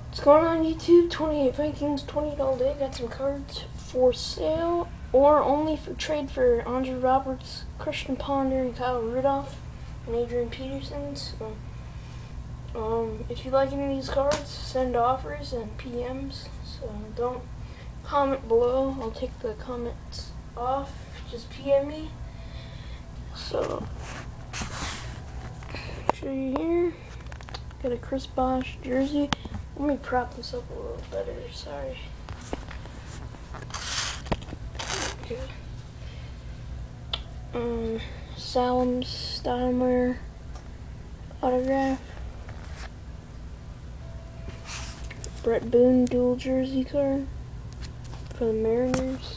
What's going on YouTube? 28 Vikings, $20 all day. Got some cards for sale or only for trade for Andre Roberts, Christian Ponder, and Kyle Rudolph, and Adrian Peterson. So, if you like any of these cards, send offers and PMs. So don't comment below. I'll take the comments off. Just PM me. So, show you here. Got a Chris Bosh jersey. Let me prop this up a little better, sorry. Okay. Salem Steimer autograph. Brett Boone dual jersey card for the Mariners.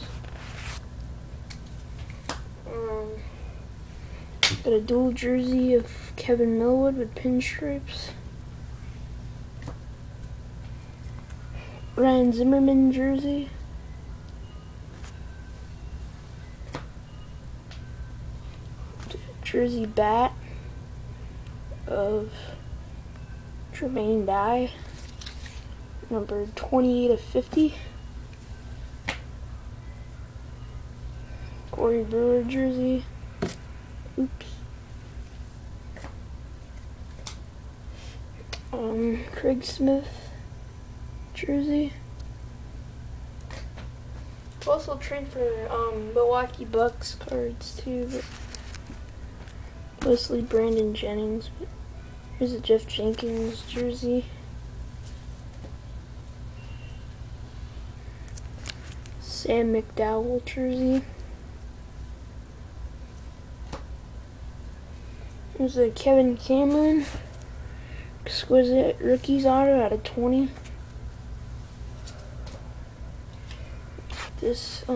Got a dual jersey of Kevin Millwood with pinstripes. Ryan Zimmerman jersey. Jersey bat of Jermaine Dye, number 28/50. Corey Brewer jersey. Oops. Craig Smith jersey. Also trade for Milwaukee Bucks cards too, but mostly Brandon Jennings. But here's a Jeff Jenkins jersey. Sam McDowell jersey. Here's a Kevin Cameron exquisite rookies auto out of 20. This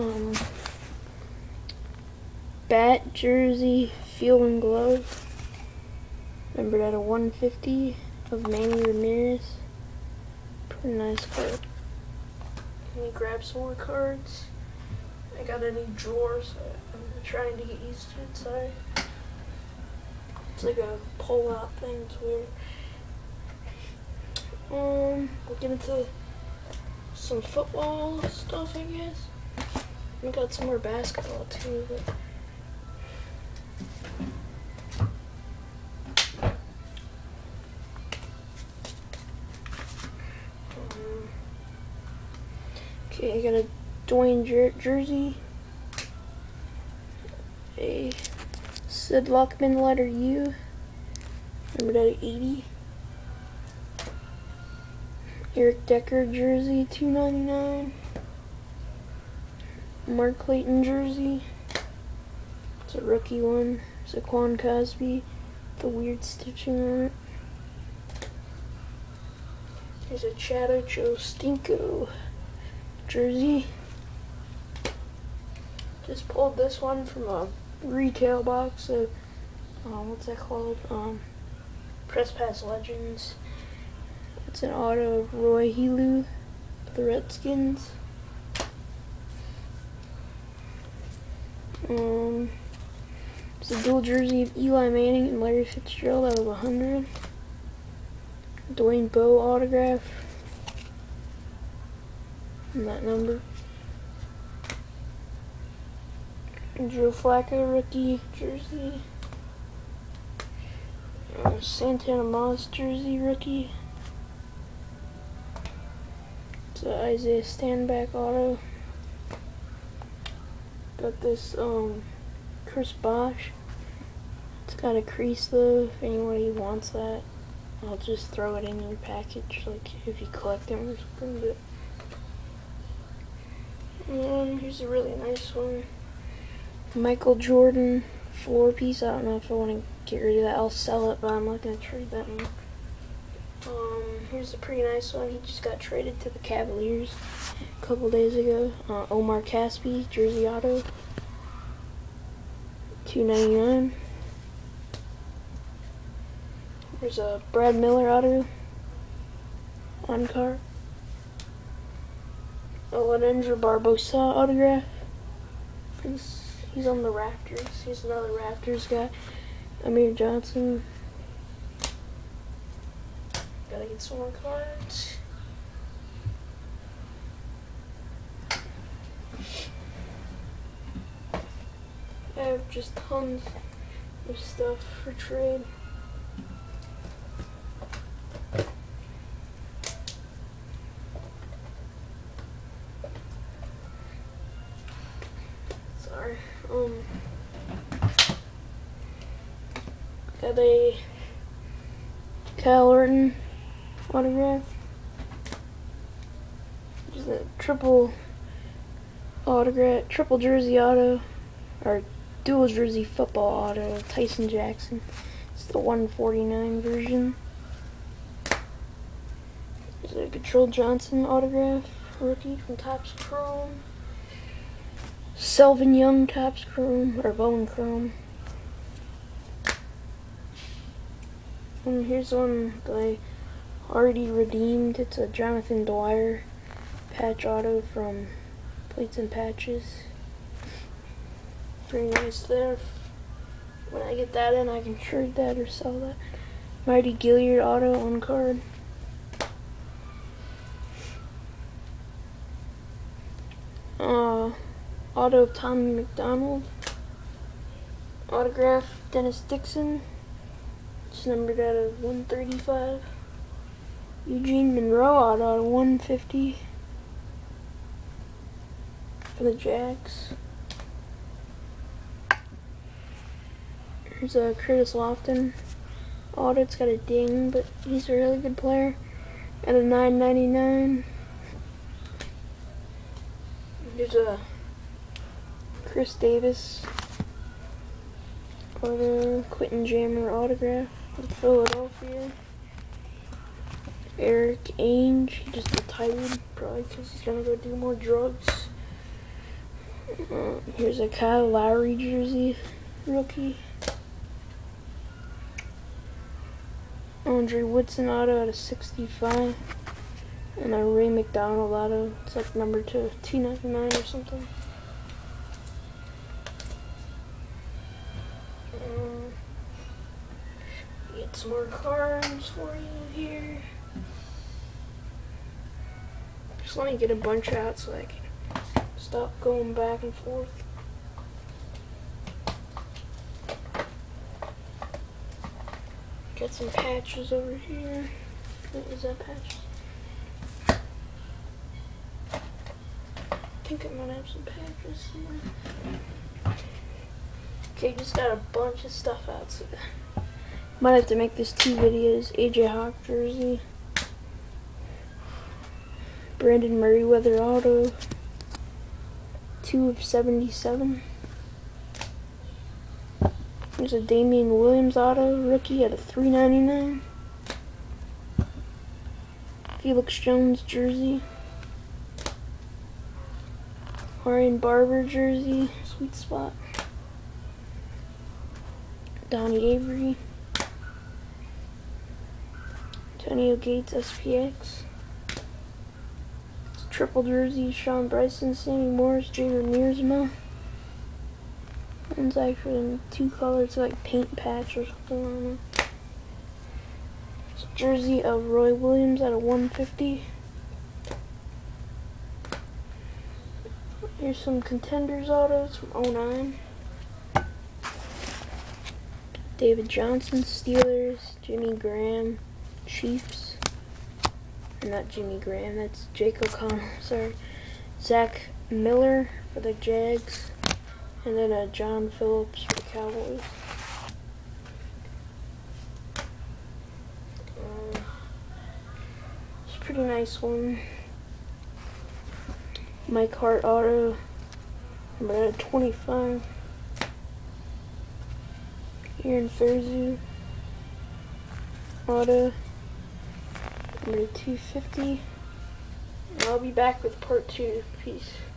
bat jersey Field and Glove, numbered out of 150 of Manny Ramirez. Pretty nice card. Let me grab some more cards. I got a new drawer, so I'm trying to get used to it. Sorry. It's like a pull-out thing. It's weird. We'll get into some football stuff, I guess. We got some more basketball too, but okay, I got a Dwayne jersey, a Sid Luckman letter U, numbered out of 80. Eric Decker jersey, $2.99. Mark Clayton jersey. It's a rookie one. Zaquan Cosby, the weird stitching on it. There's a Chad Ochocinco jersey. Just pulled this one from a retail box of what's that called? Press Pass Legends. It's an auto of Roy Helu for the Redskins. It's a dual jersey of Eli Manning and Larry Fitzgerald out of 100. Dwayne Bowe autograph. And that number. Joe Flacco rookie jersey. Santana Moss jersey rookie. It's a Isaiah Stanback auto. Got this Chris Bosh. It's got a crease though. If anybody wants that, I'll just throw it in your package, like if you collect them or something. But here's a really nice one. Michael Jordan 4-piece. I don't know if I want to get rid of that. I'll sell it, but I'm not gonna trade that one. Here's a pretty nice one. He just got traded to the Cavaliers a couple days ago. Omar Caspi jersey auto, $2.99. There's a Brad Miller auto on card. A Lenendra Barbosa autograph. He's on the Raptors. He's another Raptors guy. Amir Johnson. Gotta get some more cards. have just tons of stuff for trade. Sorry. Got a Kyle Orton autograph. Just a triple autograph, triple jersey auto, or dual jersey football auto, Tyson Jackson. It's the 149 version. There's a Control Johnson autograph, rookie from Topps Chrome. Selvin Young Topps Chrome, or Bone Chrome. And here's one that I already redeemed. It's a Jonathan Dwyer patch auto from Plates and Patches. Pretty nice there. When I get that in, I can trade that or sell that. Mighty Gilliard auto on card. Auto of Tommy McDonald. Autograph Dennis Dixon. It's numbered out of 135. Eugene Monroe auto 150 for the Jags. Here's a Curtis Lofton auto. It's got a ding, but he's a really good player. At a $9.99. Here's a Chris Davis auto, Quentin Jammer autograph from Philadelphia. Eric Ainge, he just retired, probably because he's gonna go do more drugs. Here's a Kyle Lowry jersey, rookie. Andre Woodson auto out of 65. And a Ray McDonald auto. It's like number 299 or something. Get some more cards for you here. Just let me get a bunch out so I can stop going back and forth. Got some patches over here. Is that patches? I think I might have some patches here. Okay, just got a bunch of stuff out, so might have to make this 2 videos. AJ Hawk jersey. Brandon Merriweather auto. 2 of 77. There's a Damian Williams auto, rookie at a $3.99. Felix Jones jersey. Ryan Barber jersey, sweet spot. Donnie Avery. Antonio Gates SPX. Triple jersey, Sean Bryson, Sammy Morris, Jader Mearsma. One's actually in 2 colors, like paint patch or something, I don't know. It's a jersey of Roy Williams at a 150. Here's some Contenders autos from 09. David Johnson, Steelers. Jimmy Graham, Chiefs. Or not Jimmy Graham, that's Jake O'Connell, sorry. Zach Miller for the Jags. And then John Phillips for the Cowboys. It's a pretty nice one. Mike Hart auto, number 25. Aaron Thursday auto, number 250. And I'll be back with part 2. Peace.